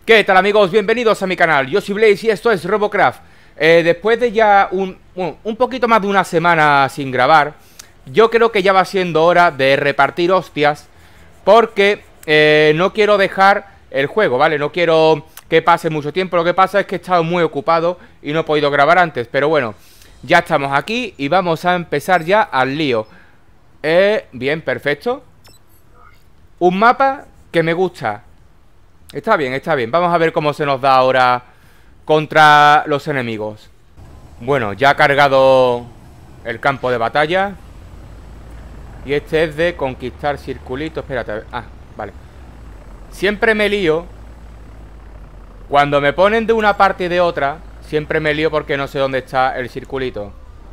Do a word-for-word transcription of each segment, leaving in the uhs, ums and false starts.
¿Qué tal, amigos? Bienvenidos a mi canal. Yo soy Blaze y esto es Robocraft. eh, Después de ya un, un, un poquito más de una semana sin grabar, yo creo que ya va siendo hora de repartir hostias, porque eh, no quiero dejar el juego, ¿vale? No quiero que pase mucho tiempo. Lo que pasa es que he estado muy ocupado y no he podido grabar antes. Pero bueno, ya estamos aquí y vamos a empezar ya al lío. eh, Bien, perfecto. Un mapa que me gusta. Está bien, está bien. Vamos a ver cómo se nos da ahora contra los enemigos. Bueno, ya ha cargado el campo de batalla. Y este es de conquistar circulito. Espérate, a ver. Ah, vale. Siempre me lío. Cuando me ponen de una parte y de otra, siempre me lío porque no sé dónde está el circulito.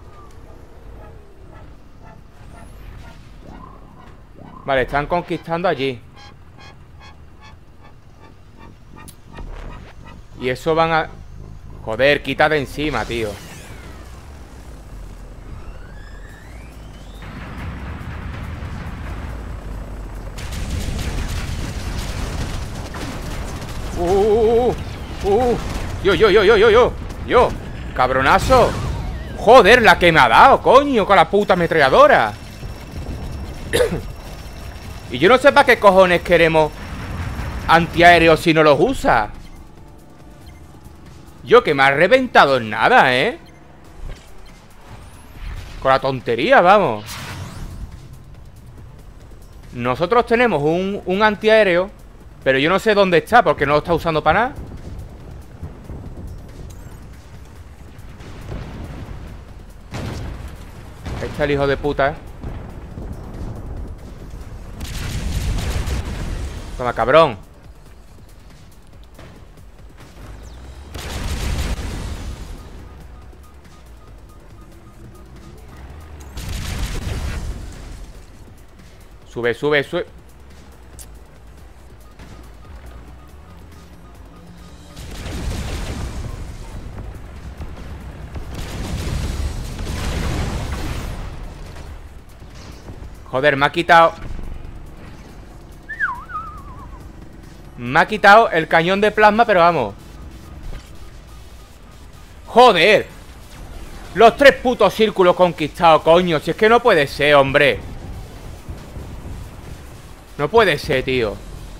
Vale, están conquistando allí. Y eso van a... Joder, quita de encima, tío. Uh, uh, uh, uh. Yo, yo, yo, yo, yo, yo Yo, cabronazo. Joder, la que me ha dado, coño, con la puta ametralladora. Y yo no sé para qué cojones queremos antiaéreos si no los usa. Yo, que me ha reventado en nada, ¿eh? Con la tontería, vamos. Nosotros tenemos un, un antiaéreo, pero yo no sé dónde está, porque no lo está usando para nada. Ahí está el hijo de puta, ¿eh? Toma, cabrón. Sube, sube, sube. Joder, me ha quitado Me ha quitado el cañón de plasma, pero vamos. Joder. Los tres putos círculos conquistados, coño. Si es que no puede ser, hombre. No puede ser, tío.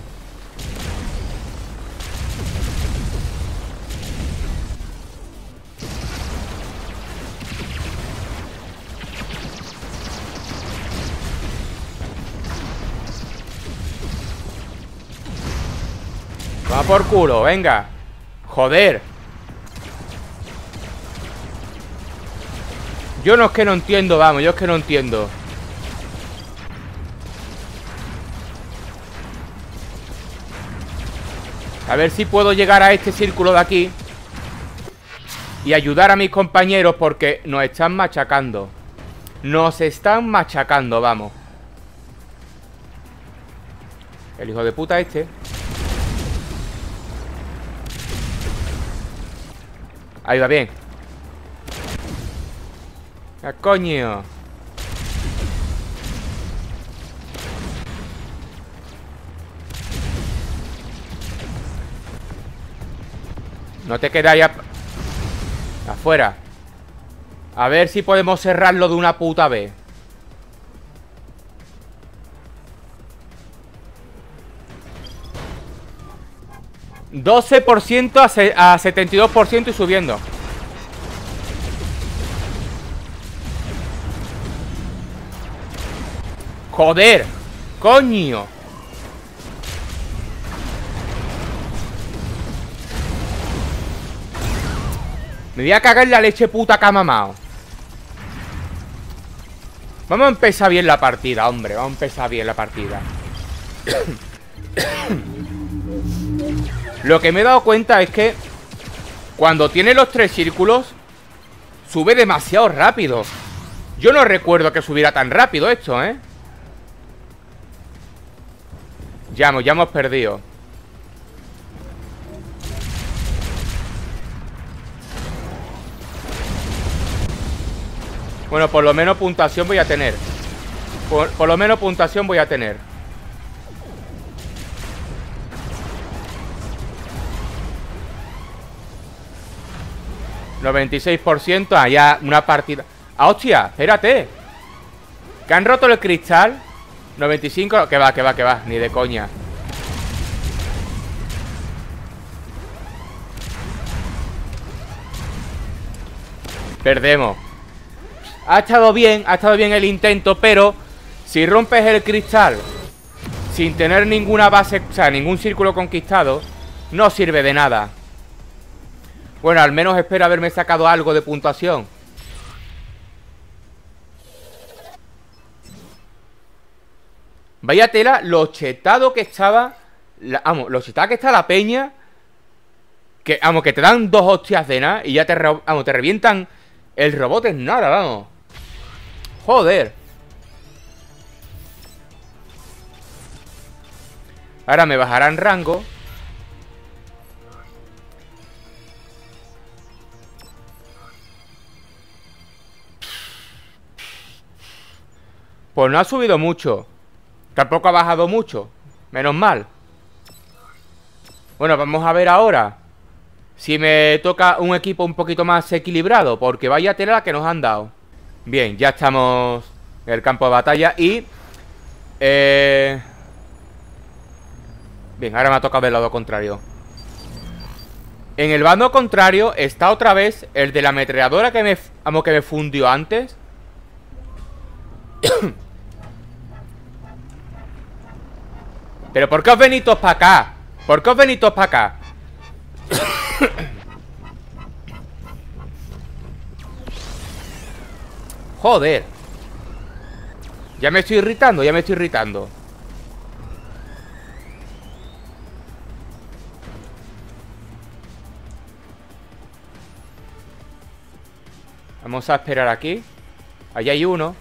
Va por culo, venga. Joder. Yo no es que no entiendo, vamos, yo es que no entiendo. A ver si puedo llegar a este círculo de aquí y ayudar a mis compañeros, porque nos están machacando. Nos están machacando, vamos. El hijo de puta este. Ahí va bien. ¡Ah, coño! No te quedas ya afuera. A ver si podemos cerrarlo de una puta vez. doce por ciento a, a setenta y dos por ciento y subiendo. Joder, coño. Me voy a cagar en la leche puta que ha mamado. Vamos a empezar bien la partida, hombre. Vamos a empezar bien la partida. Lo que me he dado cuenta es que cuando tiene los tres círculos sube demasiado rápido. Yo no recuerdo que subiera tan rápido esto, ¿eh? Ya hemos, ya hemos perdido. Bueno, por lo menos puntuación voy a tener. Por, por lo menos puntuación voy a tener. noventa y seis por ciento. Allá una partida. ¡Ah, hostia! Espérate. Que han roto el cristal. noventa y cinco. Que va, que va, que va. Ni de coña. Perdemos. Ha estado bien, ha estado bien el intento, pero si rompes el cristal sin tener ninguna base, o sea, ningún círculo conquistado, no sirve de nada. Bueno, al menos espero haberme sacado algo de puntuación. Vaya tela, lo chetado que estaba la, Vamos, lo chetado que está la peña. Que, vamos, que te dan dos hostias de nada y ya te, re, vamos, te revientan el robot en nada, vamos. Joder. Ahora me bajarán rango. Pues no ha subido mucho. Tampoco ha bajado mucho. Menos mal. Bueno, vamos a ver ahora si me toca un equipo un poquito más equilibrado, porque vaya tela que nos han dado. Bien, ya estamos en el campo de batalla y... Eh... Bien, ahora me ha tocado del lado contrario. En el bando contrario está otra vez el de la ametralladora que me, amo, que me fundió antes. Pero ¿por qué os venís todos para acá? ¿Por qué os venís todos para acá? Joder. Ya me estoy irritando, ya me estoy irritando. Vamos a esperar aquí. Allí hay uno.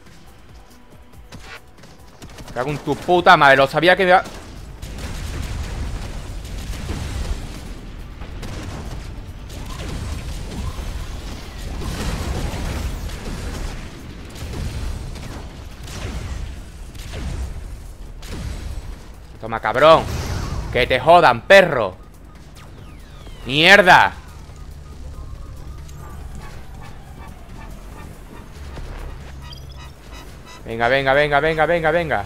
Cago en tu puta madre, lo sabía que me iba... Toma, cabrón. Que te jodan, perro. Mierda. Venga, venga, venga, venga, venga, venga.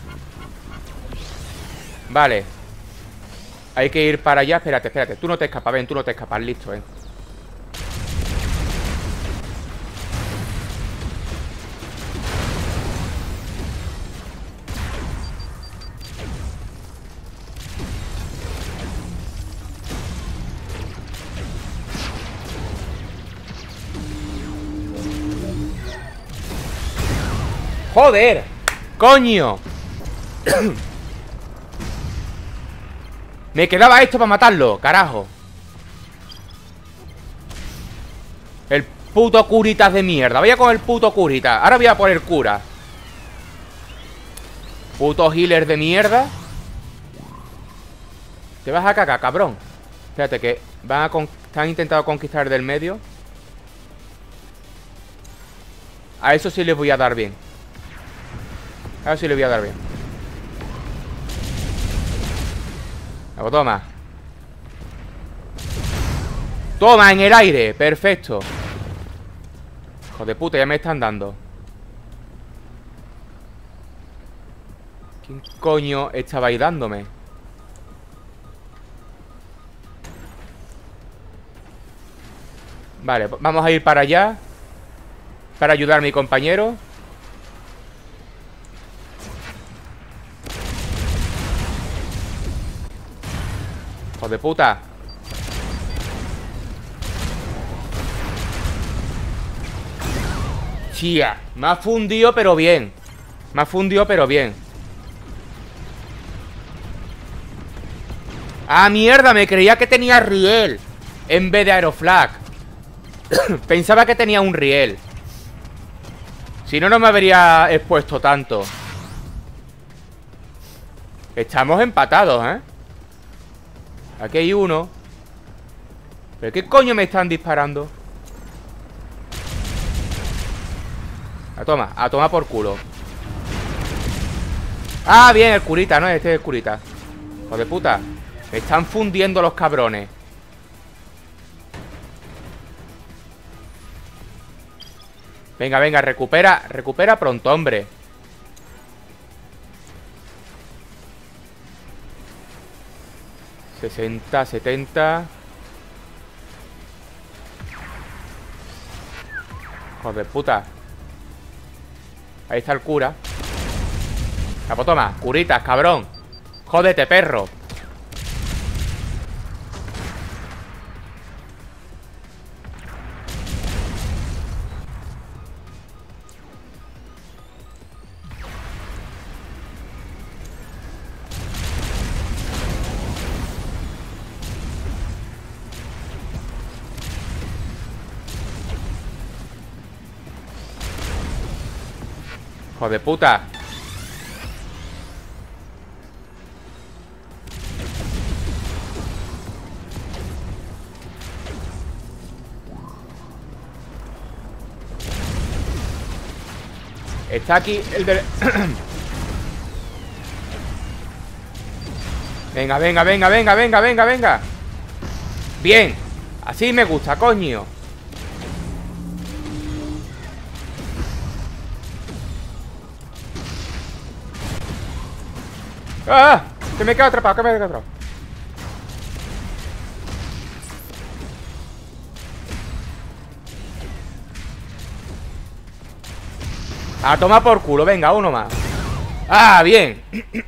Vale. Hay que ir para allá. Espérate, espérate. Tú no te escapas, ven, tú no te escapas. Listo, ven. ¡Joder! ¡Coño! Me quedaba esto para matarlo, carajo. El puto curitas de mierda. Vaya con el puto curita. Ahora voy a poner cura. Puto healer de mierda. Te vas a cagar, cabrón. Fíjate que van a con... están intentando conquistar del medio. A eso sí les voy a dar bien. A ver si le voy a dar bien. Luego, toma. Toma, en el aire. Perfecto. Hijo de puta, ya me están dando. ¿Quién coño estaba ahí dándome? Vale, vamos a ir para allá para ayudar a mi compañero. Hijo de puta. Chía, me ha fundido pero bien. Me ha fundido pero bien. Ah, mierda, me creía que tenía riel en vez de aeroflag. Pensaba que tenía un riel. Si no, no me habría expuesto tanto. Estamos empatados, ¿eh? Aquí hay uno. ¿Pero qué coño me están disparando? A toma, a tomar por culo. Ah, bien, el curita, ¿no? Este es el curita. Hijo de puta. Me están fundiendo los cabrones. Venga, venga, recupera. Recupera pronto, hombre. sesenta, setenta. Joder, puta. Ahí está el cura. Ya, pues toma, curitas, cabrón. Jódete, perro. Hijo de puta. Está aquí el de... Venga, venga, venga, venga, venga, venga, venga. Bien. Así me gusta, coño. ¡Ah! Que me quedo atrapado, que me quedo atrapado. A tomar por culo, venga, uno más. ¡Ah, bien!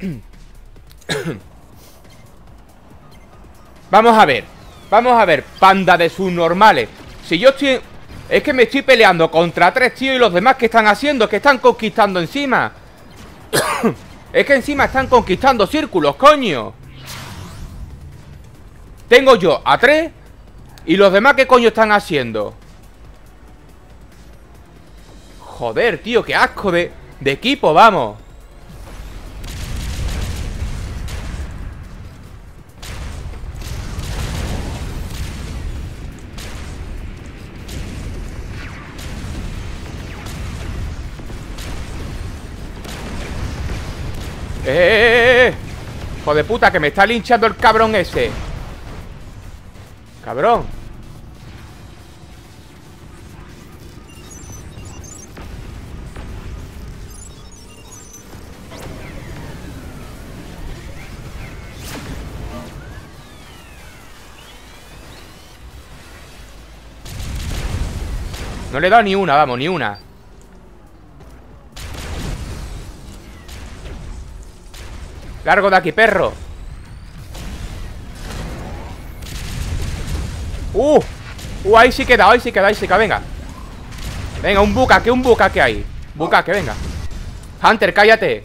Vamos a ver. Vamos a ver, panda de subnormales. Si yo estoy... Es que me estoy peleando contra tres tíos y los demás que están haciendo, que están conquistando encima. Es que encima están conquistando círculos, coño. Tengo yo a tres. ¿Y los demás qué coño están haciendo? Joder, tío, qué asco de, de equipo, vamos. ¡Eh, eh, eh, eh! Hijo de puta, que me está linchando el cabrón ese. Cabrón. No le he dado ni una, vamos, ni una. Largo de aquí, perro. Uh, uh, ahí sí queda, ahí sí queda, ahí sí queda, venga. Venga, un buca, que un buca que hay. Buca, que venga. Hunter, cállate.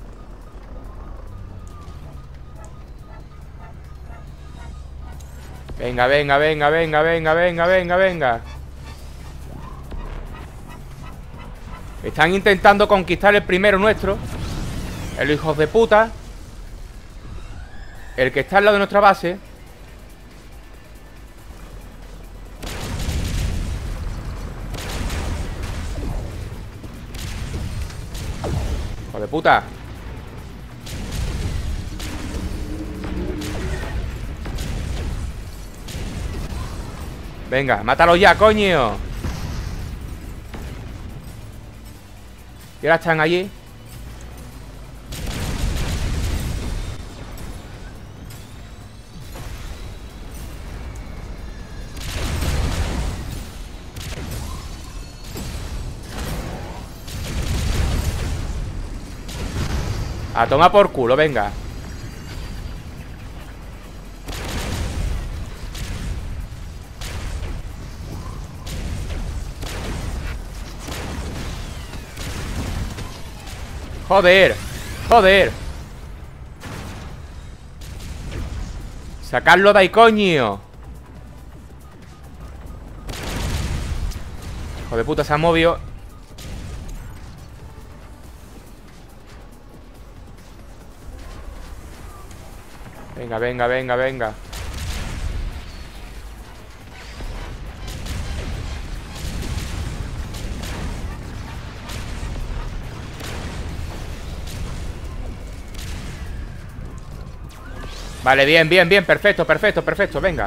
Venga, venga, venga, venga, venga, venga, venga, venga. Están intentando conquistar el primero nuestro. El hijo de puta. El que está al lado de nuestra base. Hijo de puta. Venga, mátalo ya, coño. Y ahora están allí. A tomar por culo, venga. Joder, joder. Sacarlo de ahí, coño. Hijo de puta, se ha movido. Venga, venga, venga, venga. Vale, bien, bien, bien, perfecto, perfecto, perfecto, venga.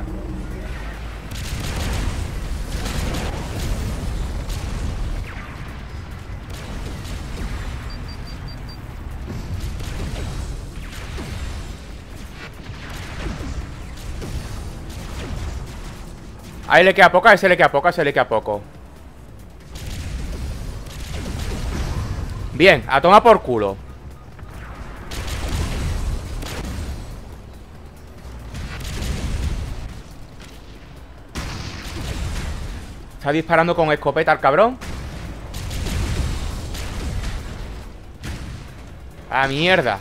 Ahí le queda poco, a ese le queda poco, a ese le queda poco. Bien, a tomar por culo. Está disparando con escopeta el cabrón. ¡Ah, mierda!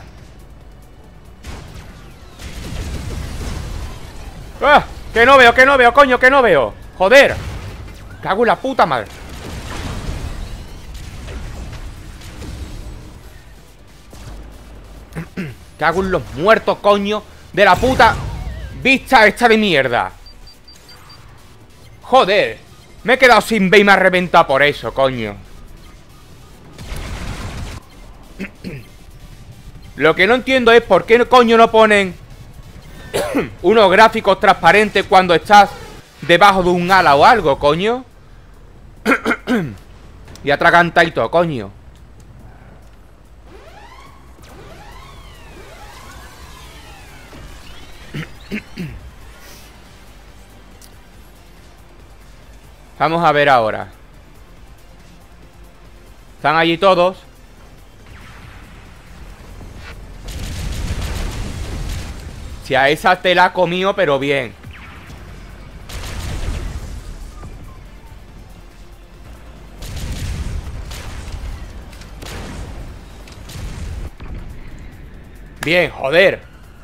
¡Ah! ¡Que no veo, que no veo, coño, que no veo! ¡Joder! ¡Cago en la puta madre! ¡Cago en los muertos, coño! ¡De la puta vista esta de mierda! ¡Joder! Me he quedado sin B y me ha reventado por eso, coño. Lo que no entiendo es por qué coño no ponen unos gráficos transparentes cuando estás debajo de un ala o algo, coño. Y atragantadito, coño. Vamos a ver ahora. Están allí todos. Si a esa te la ha comido, pero bien. Bien, joder.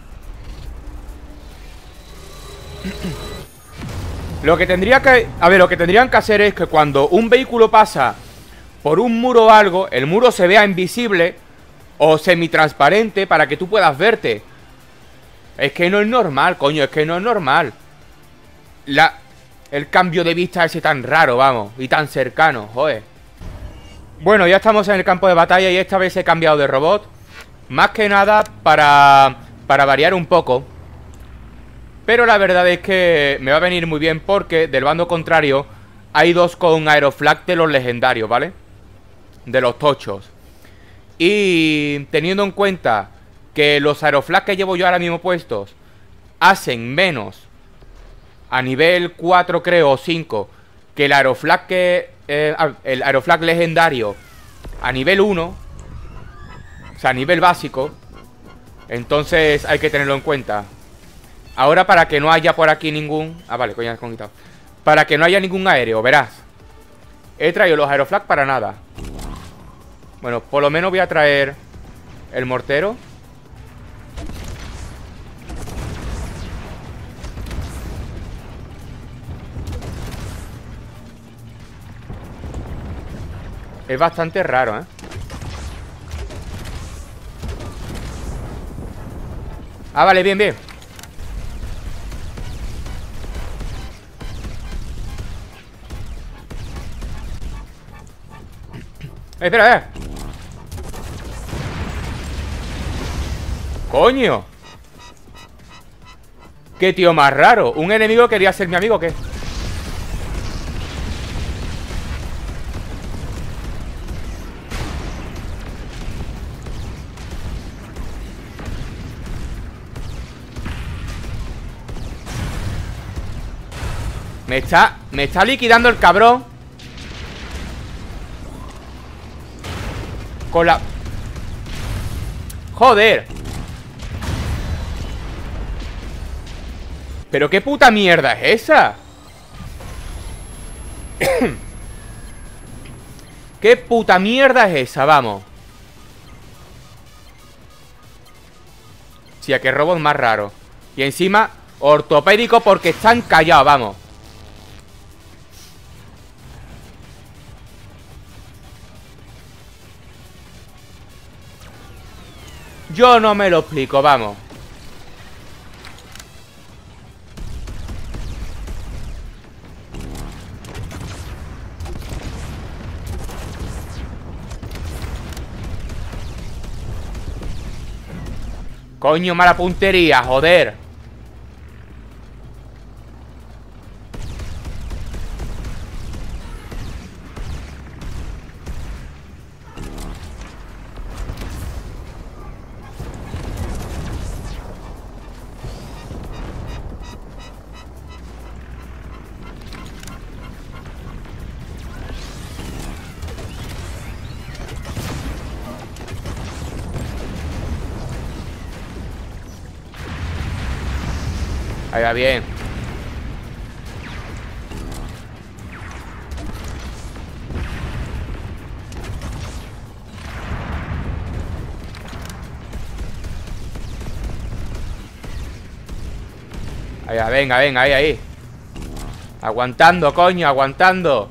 Lo que tendría que... A ver, lo que tendrían que hacer es que cuando un vehículo pasa por un muro o algo, el muro se vea invisible o semitransparente para que tú puedas verte. Es que no es normal, coño, es que no es normal. La... El cambio de vista ese tan raro, vamos, y tan cercano, joder. Bueno, ya estamos en el campo de batalla y esta vez he cambiado de robot. Más que nada para... para variar un poco. Pero la verdad es que me va a venir muy bien porque del bando contrario hay dos con aeroflag de los legendarios, ¿vale? De los tochos. Y teniendo en cuenta que los aeroflag que llevo yo ahora mismo puestos hacen menos a nivel cuatro, creo, o cinco, que el aeroflag que... Eh, el aeroflag legendario a nivel uno, o sea, a nivel básico. Entonces hay que tenerlo en cuenta. Ahora, para que no haya por aquí ningún... Ah, vale, coño, con quitado. Para que no haya ningún aéreo, verás. He traído los aeroflag para nada. Bueno, por lo menos voy a traer el mortero. Es bastante raro, ¿eh? Ah, vale, bien, bien. Eh, espera, eh. ¡Coño! ¡Qué tío más raro! ¿Un enemigo quería ser mi amigo o qué? Me está... Me está liquidando el cabrón. Con la... Joder. ¿Pero qué puta mierda es esa? ¿Qué puta mierda es esa? Vamos. Sí, a qué robot más raro. Y encima, ortopédico porque están callados, vamos. Yo no me lo explico, vamos. Coño, mala puntería, joder. Ahí va bien. Ahí va, venga, venga, ahí, ahí. Aguantando, coño, aguantando.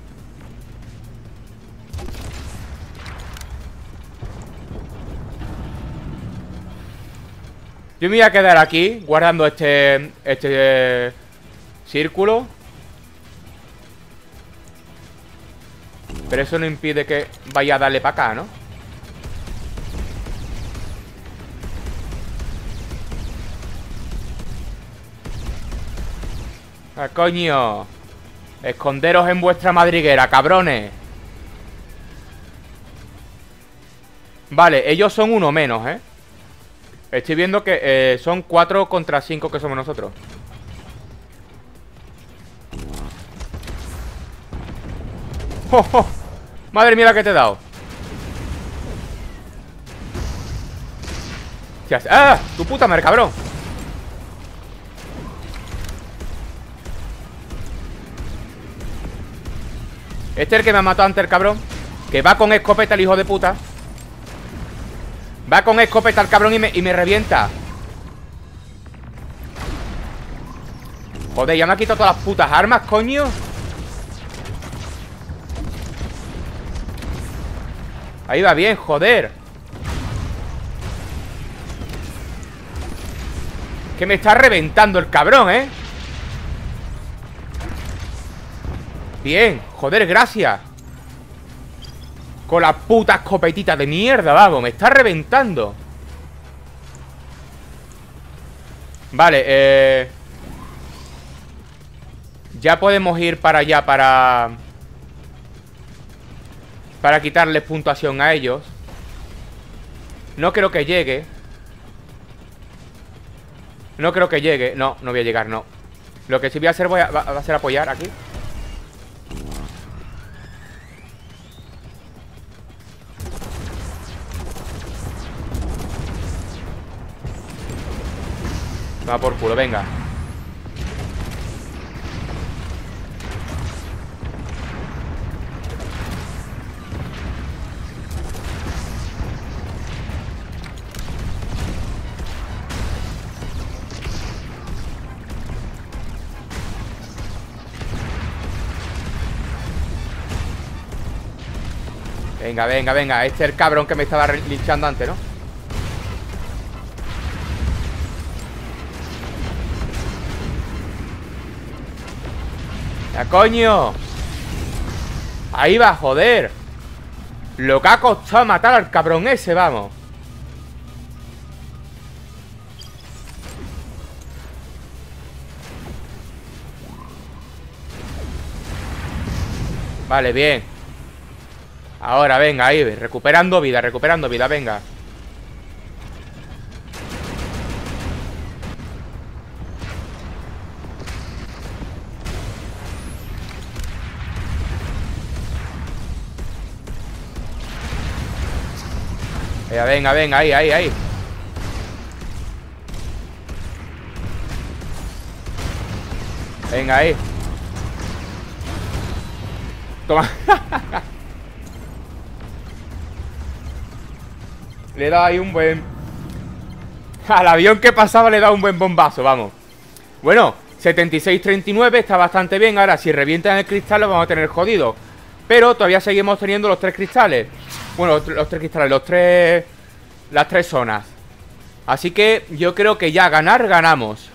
Yo me voy a quedar aquí guardando este Este eh, círculo. Pero eso no impide que vaya a darle para acá, ¿no? Ah, coño. Esconderos en vuestra madriguera, cabrones. Vale, ellos son uno menos, ¿eh? Estoy viendo que eh, son cuatro contra cinco que somos nosotros. ¡Oh, oh! Madre mía la que te he dado. ¡Ah! ¡Tu puta madre, cabrón! Este es el que me ha matado antes, el cabrón. Que va con escopeta el hijo de puta. Va con escopeta el cabrón y me, y me revienta. Joder, ya me ha quitado todas las putas armas, coño. Ahí va bien, joder. Que me está reventando el cabrón, ¿eh? Bien, joder, gracias. Con la puta escopetita de mierda, vamos, me está reventando. Vale, eh... ya podemos ir para allá para... Para quitarles puntuación a ellos. No creo que llegue. No creo que llegue. No, no voy a llegar, no. Lo que sí voy a hacer voy a, va a ser apoyar aquí. Va por culo, venga. Venga, venga, venga. Este es el cabrón que me estaba linchando antes, ¿no? ¡Ya, coño! Ahí va, joder. Lo que ha costado matar al cabrón ese, vamos. Vale, bien. Ahora, venga, ahí, recuperando vida, recuperando vida, venga. Venga, venga, venga, ahí, ahí, ahí. Venga, ahí. Toma. Le he dado ahí un buen... Al avión que pasaba le he dado un buen bombazo, vamos. Bueno, setenta y seis treinta y nueve está bastante bien. Ahora, si revientan el cristal lo vamos a tener jodido. Pero todavía seguimos teniendo los tres cristales. Bueno, los, los tres cristales, los tres... Las tres zonas. Así que yo creo que ya ganar, ganamos.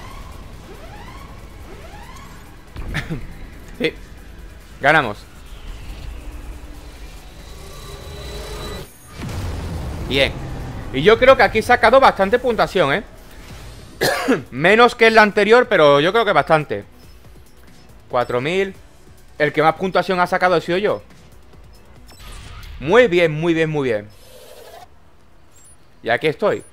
Sí, ganamos. Bien. Y yo creo que aquí he sacado bastante puntuación, ¿eh? Menos que en la anterior, pero yo creo que bastante. cuatro mil. El que más puntuación ha sacado he sido yo. Muy bien, muy bien, muy bien. Y aquí estoy.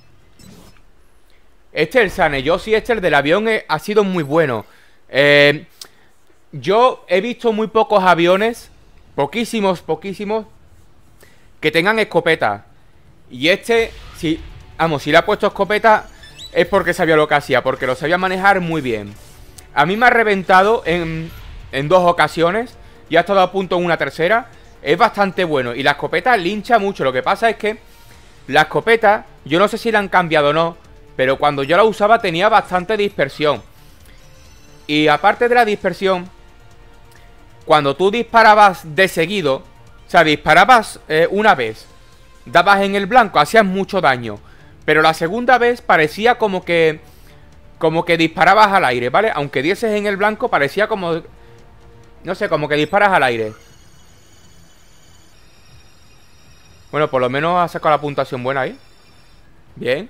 Este, el Saneyoshi, este, el del avión, eh, ha sido muy bueno. Eh, yo he visto muy pocos aviones, poquísimos, poquísimos, que tengan escopeta. Y este, si, vamos, si le ha puesto escopeta, es porque sabía lo que hacía, porque lo sabía manejar muy bien. A mí me ha reventado en, en dos ocasiones y ha estado a punto en una tercera. Es bastante bueno y la escopeta lincha mucho. Lo que pasa es que la escopeta, yo no sé si la han cambiado o no, pero cuando yo la usaba tenía bastante dispersión. Y aparte de la dispersión, cuando tú disparabas de seguido, o sea, disparabas eh, una vez, dabas en el blanco, hacías mucho daño. Pero la segunda vez parecía como que Como que disparabas al aire, ¿vale? Aunque dieses en el blanco, parecía como... No sé, como que disparas al aire. Bueno, por lo menos ha sacado la puntuación buena ahí. Bien.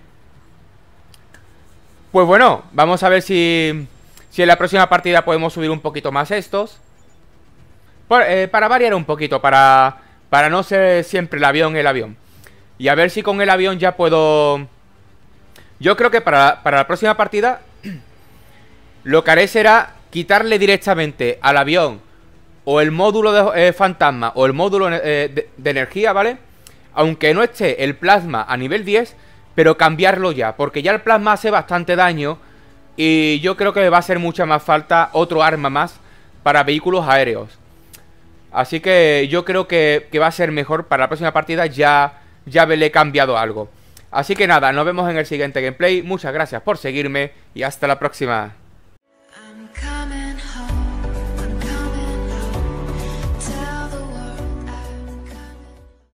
Pues bueno, vamos a ver si... Si en la próxima partida podemos subir un poquito más estos. Por, eh, para variar un poquito, para... Para no ser siempre el avión, el avión. Y a ver si con el avión ya puedo... Yo creo que para, para la próxima partida lo que haré será quitarle directamente al avión o el módulo de eh, fantasma o el módulo eh, de, de energía, ¿vale? Aunque no esté el plasma a nivel diez, pero cambiarlo ya, porque ya el plasma hace bastante daño y yo creo que va a hacer mucha más falta otro arma más para vehículos aéreos. Así que yo creo que, que va a ser mejor para la próxima partida ya, ya haberle cambiado algo. Así que nada, nos vemos en el siguiente gameplay. Muchas gracias por seguirme y hasta la próxima.